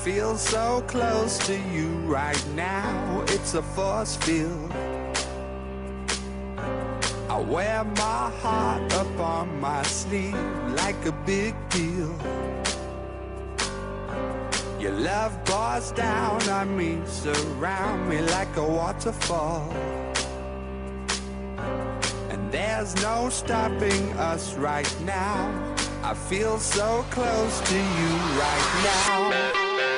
feel so close to you right now. It's a force field. I wear my heart up on my sleeve like a big deal. Your love pours down on me, surround me like a waterfall. And there's no stopping us right now. I feel so close to you right now.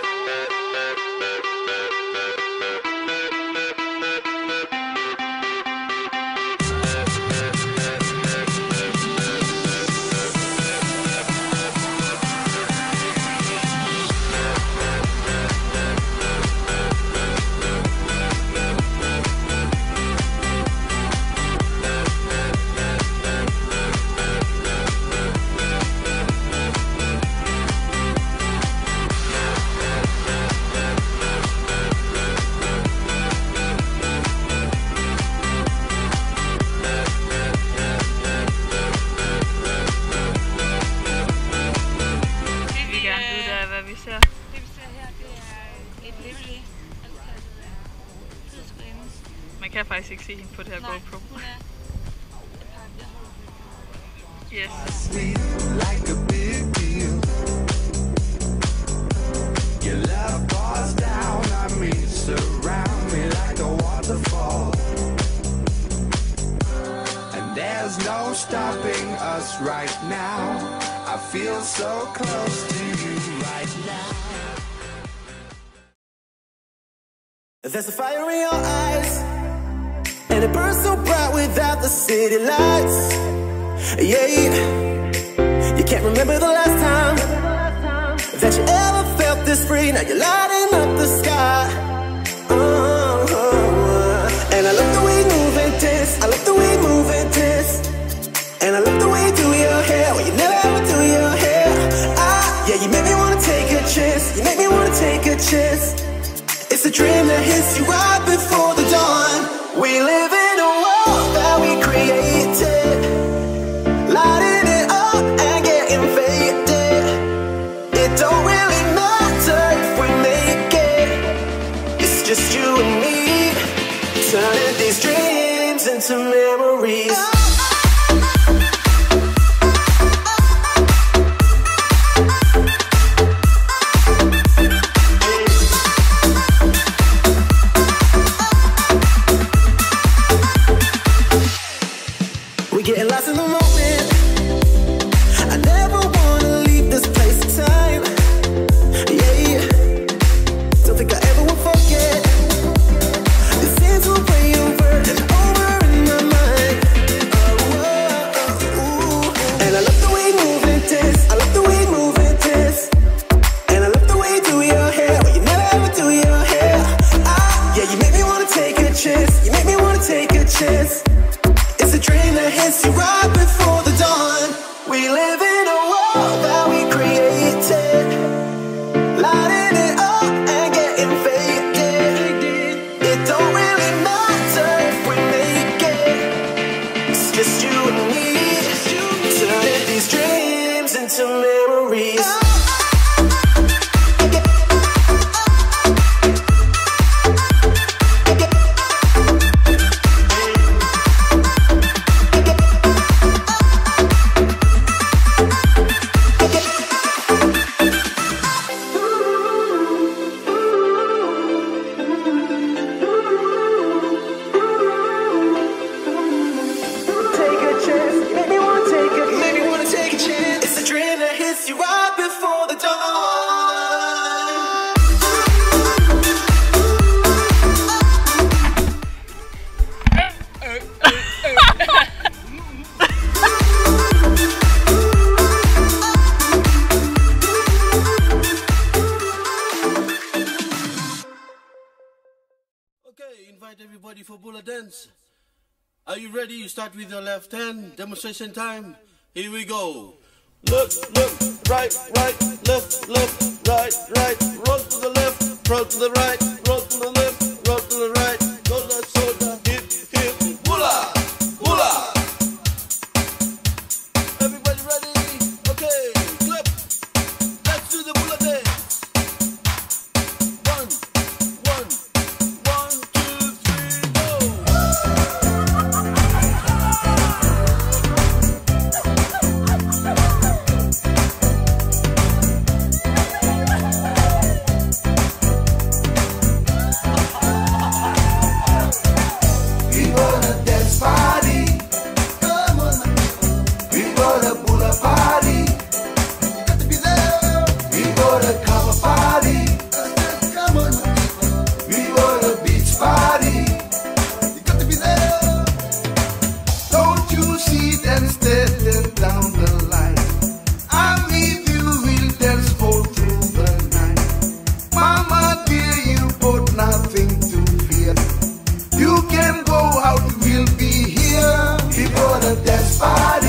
Man kan faktisk ikke se hende på det her GoPro. Yes. Like a big deal. Your love pours down on me, surround me like a waterfall. And there's no stopping us right now. I feel so close to you right now. There's a fire in your eyes, and it burns so bright without the city lights. Yeah, you can't remember the last time that you ever felt this free. Now you're lighting up the sky. And I love the way you move and dance. I love the way you move and dance. And I love the way you do your hair when you never ever do your hair. Yeah, you make me wanna take a chance. You make me wanna take a chance. It's a dream that hits you right before the dawn. We live in a world that we created, lighting it up and getting faded. It don't really matter if we make it. It's just you and me, turning these dreams into memories. Getting lost in the moment. I never wanna leave this place in time. Yeah, don't think I ever will forget. The scenes over and over in my mind. And I love the way you move and dance. I love the way you move and dance. And I love the way you do your hair when you never ever do your hair. Yeah, you make me wanna take a chance. You make me wanna take a chance. It's a dream that hits you right before the dawn. We live in a world that we created, lighting it up and getting faded. It don't really matter if we make it. It's just you and me, turning these dreams into memories. Invite everybody for Bula Dance. Are you ready? You start with your left hand. Demonstration time. Here we go. Look, right, left, right. Roll to the left, roll to the right, roll to the left, roll to the right. Shoulder, hip, Bula. Everybody ready? Okay, clap. Let's do the Bula Dance. body.